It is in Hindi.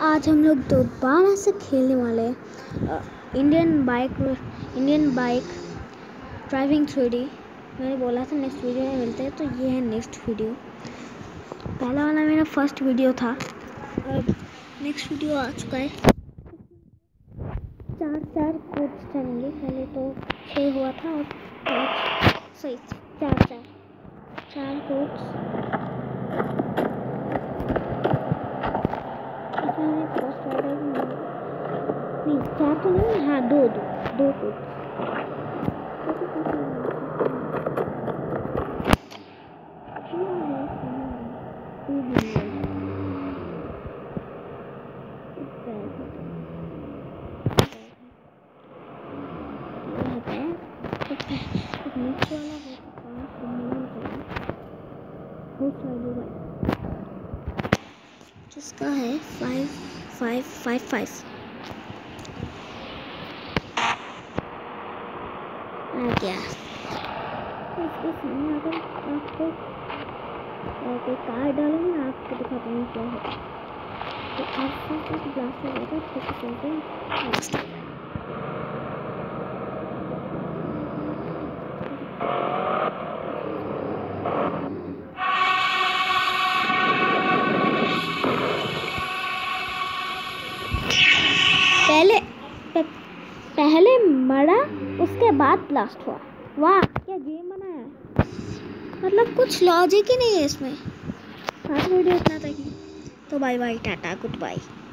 आज हम लोग दोबारा से खेलने वाले हैं इंडियन बाइक ड्राइविंग 3D। मैंने बोला था नेक्स्ट वीडियो में मिलते हैं, तो ये है नेक्स्ट वीडियो। पहला वाला मेरा फर्स्ट वीडियो था और नेक्स्ट वीडियो आ चुका है। 4 कोड्स चलेंगे। पहले तो 6 हुआ था और 4 कोड्स। फर्स्ट ऑर्डर नहीं, 4 तो नहीं, हाँ 2 कोड्स। जिसका है 5555 आ गया। इसके सामने अगर आपको कोई कार डालूंगी ना, आपको दिखाता हूँ क्या है। तो आपको कुछ ब्लास्ट हो जाएगा, तो चलते हैं। पहले मरा, उसके बाद ब्लास्ट हुआ। वाह, क्या गेम बनाया। मतलब कुछ लॉजिक ही नहीं है इसमें। आज वीडियो इतना तक ही। तो bye bye, tata, good bye.